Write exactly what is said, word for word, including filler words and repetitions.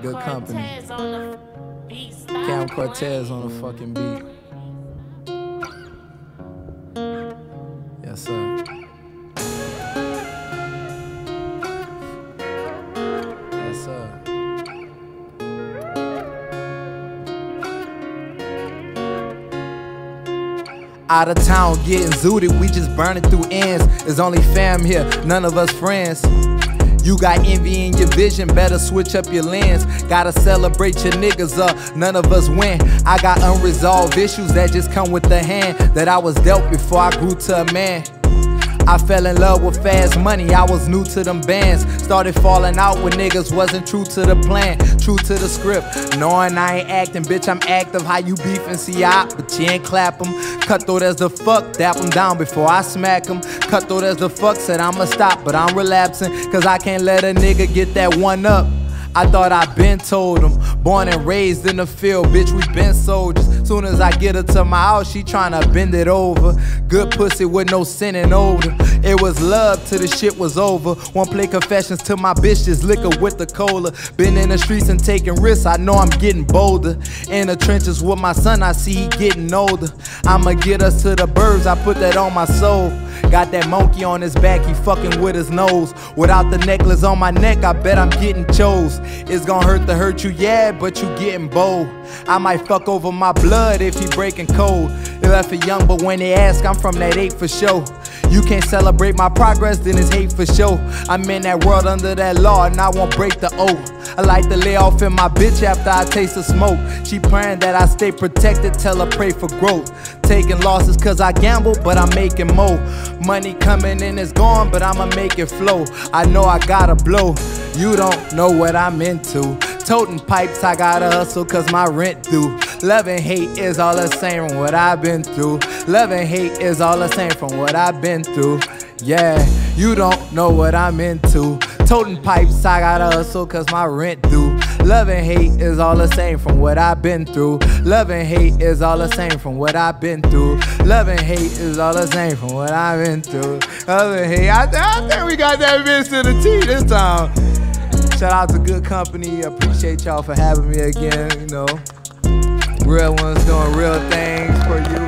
Good company. Cam Cortez on the fucking beat. Yes, sir. Yes, sir. Out of town getting zooted, we just burning through ends. There's only fam here, none of us friends. You got envy in your vision, better switch up your lens. Gotta celebrate your niggas up, none of us win. I got unresolved issues that just come with the hand that I was dealt before I grew to a man. I fell in love with fast money, I was new to them bands. Started falling out when niggas wasn't true to the plan, true to the script. Knowing I ain't acting, bitch, I'm active. How you beefing, see I, but you ain't clap 'em. Cutthroat as the fuck, dap 'em down before I smack 'em. Cutthroat as the fuck, said I'ma stop, but I'm relapsing. Cause I can't let a nigga get that one up. I thought I been told him, born and raised in the field, bitch, we been soldiers. Soon as I get her to my house, she tryna bend it over. Good pussy with no sinning older. It was love till the shit was over. Won't play confessions to my bitch, just liquor with the cola. Been in the streets and taking risks, I know I'm getting bolder. In the trenches with my son, I see he getting older. I'ma get us to the birds, I put that on my soul. Got that monkey on his back, he fucking with his nose. Without the necklace on my neck, I bet I'm getting chose. It's gonna hurt to hurt you, yeah, but you getting bold. I might fuck over my blood if he breaking cold. They left it young, but when they ask, I'm from that eight for sure. You can't celebrate my progress, then it's hate for sure. I'm in that world under that law, and I won't break the oath. I like to lay off in my bitch after I taste the smoke. She praying that I stay protected, tell her pray for growth. Taking losses cause I gamble, but I'm making more. Money coming in is gone, but I'ma make it flow. I know I gotta blow, you don't know what I'm into. Toting pipes, I gotta hustle cause my rent due. Love and hate is all the same from what I've been through. Love and hate is all the same from what I've been through. Yeah, you don't know what I'm into. Toting pipes, I gotta hustle cause my rent due. Love and hate is all the same from what I've been through. Love and hate is all the same from what I've been through. Love and hate is all the same from what I've been through. Love and hate, I, th I think we got that bitch to the T this time. Shout out to Good Company, appreciate y'all for having me again, you know. Real ones doing real things for you.